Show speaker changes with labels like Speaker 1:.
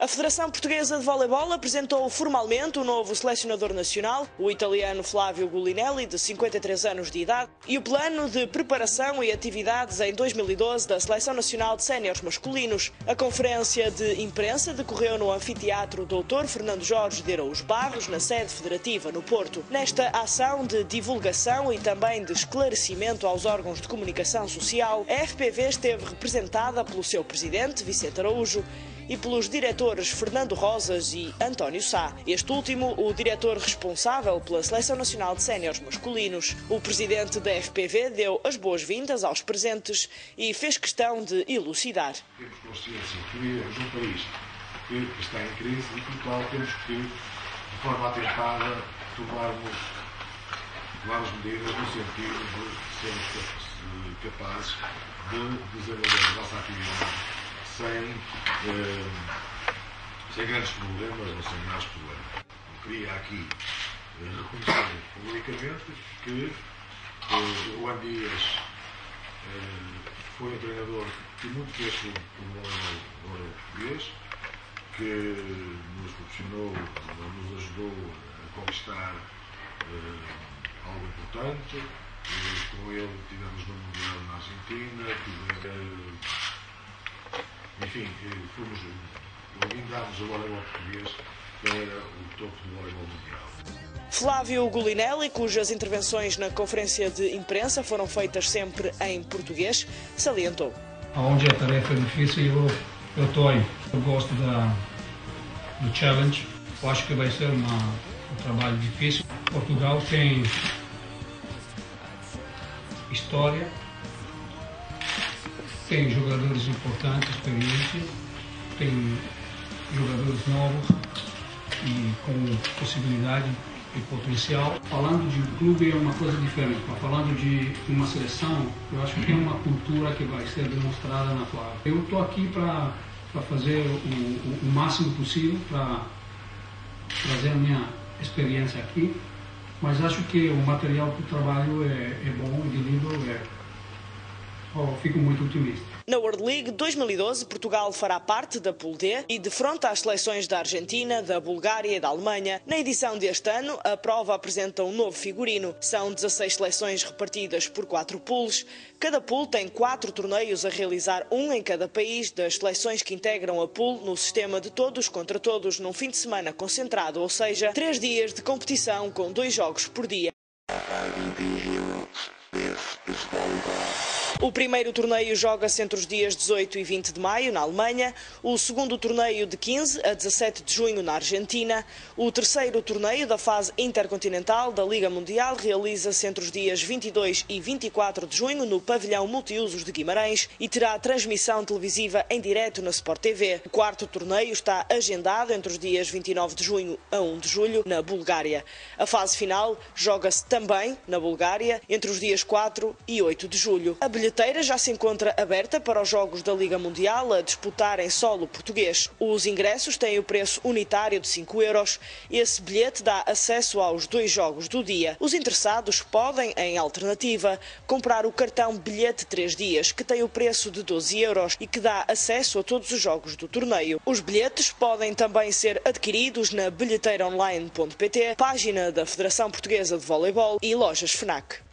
Speaker 1: A Federação Portuguesa de Voleibol apresentou formalmente o novo selecionador nacional, o italiano Flávio Gulinelli, de 53 anos de idade, e o plano de preparação e atividades em 2012 da Seleção Nacional de Séniores Masculinos. A conferência de imprensa decorreu no anfiteatro Dr. Fernando Jorge de Araújo Barros, na sede federativa no Porto. Nesta ação de divulgação e também de esclarecimento aos órgãos de comunicação social, a FPV esteve representada pelo seu presidente, Vicente Araújo, e pelos diretores Fernando Rosas e António Sá. Este último, o diretor responsável pela Seleção Nacional de Séniores Masculinos. O presidente da FPV deu as boas-vindas aos presentes e fez questão de elucidar.
Speaker 2: Temos consciência que vivemos num país que está em crise e, por tal, temos que, de forma atempada, tomarmos medidas no sentido de sermos capazes de desenvolver a nossa atividade sem grandes problemas ou sem mais problemas. Eu queria aqui reconhecer publicamente que o Juan Dias foi um treinador que muito fez pelo voleibol português, que nos proporcionou, nos ajudou a conquistar algo importante. Com ele tivemos no Mundial na Argentina, enfim, blindámos o voleibol português para o topo do voleibol mundial.
Speaker 1: Flávio Gulinelli, cujas intervenções na conferência de imprensa foram feitas sempre em português, salientou.
Speaker 3: Onde a tarefa é difícil, eu estou aí. Eu gosto do challenge. Eu acho que vai ser um trabalho difícil. Portugal tem história, tem jogadores importantes, experientes, tem jogadores novos e com possibilidade e potencial. Falando de um clube é uma coisa diferente, mas falando de uma seleção, eu acho que tem uma cultura que vai ser demonstrada na Flávia. Eu estou aqui para fazer o máximo possível, para trazer a minha experiência aqui, mas acho que o material para o trabalho é bom, de nível fico muito otimista.
Speaker 1: Na World League 2012, Portugal fará parte da Pool D e defronta as seleções da Argentina, da Bulgária e da Alemanha. Na edição deste ano, a prova apresenta um novo figurino. São 16 seleções repartidas por 4 pools. Cada pool tem 4 torneios a realizar, um em cada país das seleções que integram a pool no sistema de todos contra todos num fim de semana concentrado, ou seja, 3 dias de competição com 2 jogos por dia. O primeiro torneio joga-se entre os dias 18 e 20 de maio, na Alemanha. O segundo torneio de 15 a 17 de junho, na Argentina. O terceiro torneio da fase intercontinental da Liga Mundial realiza-se entre os dias 22 e 24 de junho, no pavilhão multiusos de Guimarães, e terá transmissão televisiva em direto na Sport TV. O quarto torneio está agendado entre os dias 29 de junho a 1 de julho, na Bulgária. A fase final joga-se também na Bulgária, entre os dias 4 e 8 de julho. A bilheteira já se encontra aberta para os jogos da Liga Mundial a disputar em solo português. Os ingressos têm o preço unitário de 5 €. Esse bilhete dá acesso aos 2 jogos do dia. Os interessados podem, em alternativa, comprar o cartão bilhete 3 dias, que tem o preço de 12 € e que dá acesso a todos os jogos do torneio. Os bilhetes podem também ser adquiridos na bilheteiraonline.pt, página da Federação Portuguesa de Voleibol e lojas FNAC.